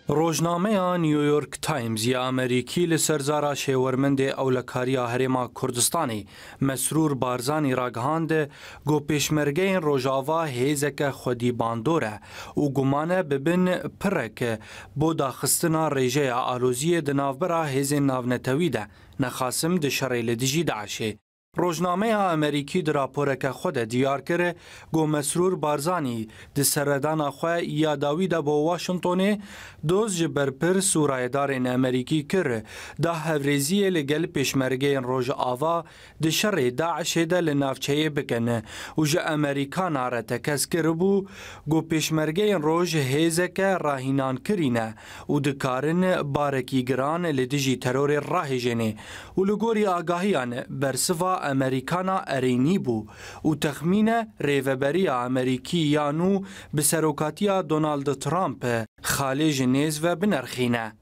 روزنامه نیویورک تایمز یا امریکی لسرزارا شیورمند اولکاریا هرما کردستانی مسرور بارزانی راگهاند گو پیشمرگین روژاوا هیزک خودی باندوره و گمانه ببین پرک بو داخستنا ریجه آلوزی دنافبرا هیز ناونتوی ده نخاسم ده شریل دیجی داعشه. روزنامه امریکی در راپورک خود دیار کرده گو مسرور بارزانی ده سردان خواه یاداوی ده با واشنطونه دوز جبر پر سورایدارین امریکی کرده ده هفریزی لگل پیشمرگین روژ آوا ده شر داعش ده لنافچه بکنه و جه امریکان آره تکس کربو گو پیشمرگین روژ هیزک راهینان کرینه و ده کارن بارکی گران لدیجی ترور راه جنه و لگوری آگاهیان برسوا امریکانا ارینی بو و تخمین ریوبری امریکی یانو به سروکاتیا دونالد ترامپ خالج نیز و بنرخینه.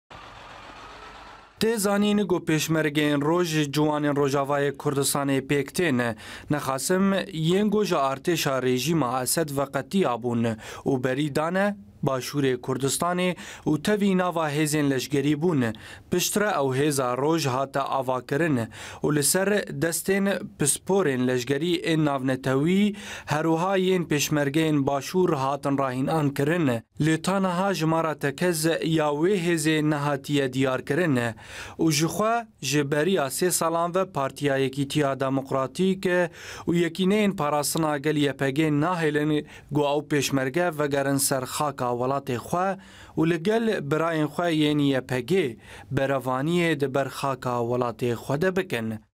تزانین گو پیشمرگین روژ جوانین روژاوای کردستان پیکتین نخاسم ینگو جا ارتش رژیم اسد وقتی آبون و بریدانه باشور کردستان و توی نوا هیزین لشگری بون پشتر او هیزا روژ هاتا آوا کرن و لسر دستین پسپورین لشگری این ناونتوی هروها ین پیشمرگین باشور هاتن راهین آن کرن لیتانها جمارا تکز یاوی هیزی نهاتی دیار کرن و جخوا جبری 3 سالان و پارتیا یکیتیا دموکراتیک و یکینین پاراسنا گل یپگین ناهلن گو او پیشمرگه و گرن سر خاکا ولات خواه و لگل براین خواه یعنی پگه بروانی ده برخاکا ولات خود بکن.